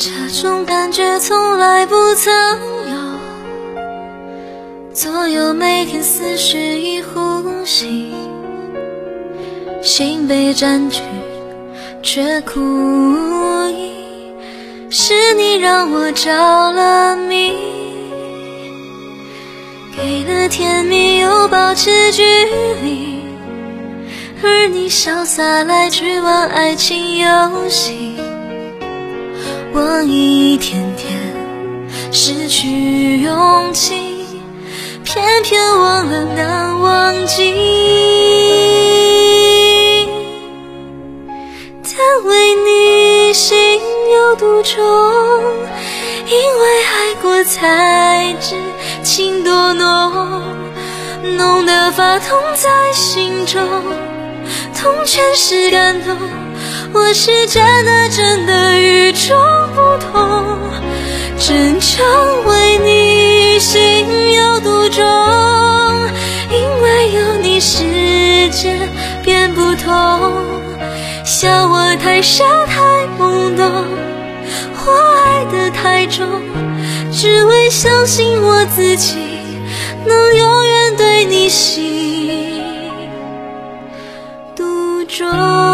这种感觉从来不曾有，左右每天思绪一呼吸，心被占据却苦无益，是你让我着了迷，给了甜蜜又保持距离，而你潇洒来去玩爱情游戏，我一天天失去勇气，偏偏忘了难忘记，但为你心有独钟，因为爱过才知情多浓，浓得发痛在心中，痛全是感动，我是真的与众不同，真正为你心有独钟，因为有你世界变不同，笑我太傻太懵懂，我爱得太重，只为相信我自己能永远对你心独钟。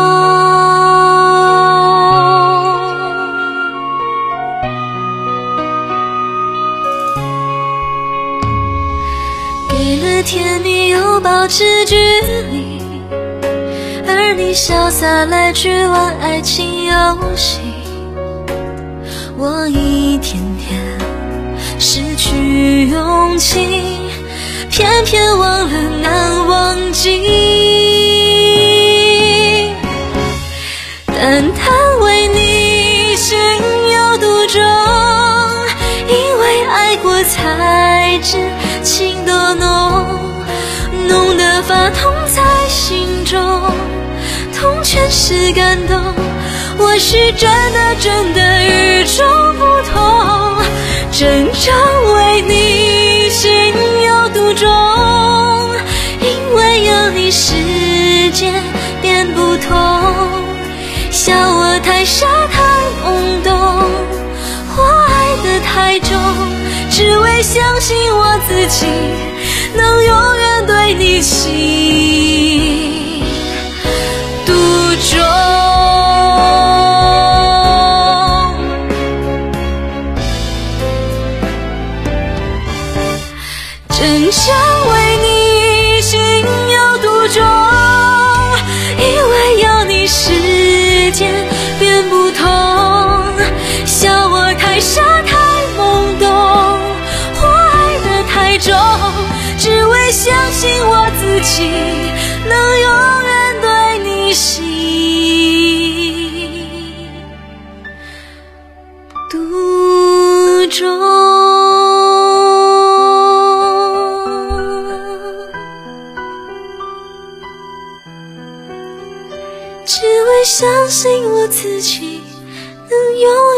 给了甜蜜又保持距离，而你潇洒来去玩爱情游戏，我一天天失去勇气，偏偏忘了难忘记，单单为你心有独钟，因为爱过才知情多浓，浓得发痛在心中，痛全是感动，我是真的与众不同，真正为你心有独钟，因为有你世界变不同，笑我太傻太懵懂，我爱得太重，只为相信我自己能永远对你心独钟，真正为你心有独钟，因为有你世界变不同，笑我太傻太懵懂，我爱得太重，只为相信我自己能永远对你心独钟。只为相信我自己能永远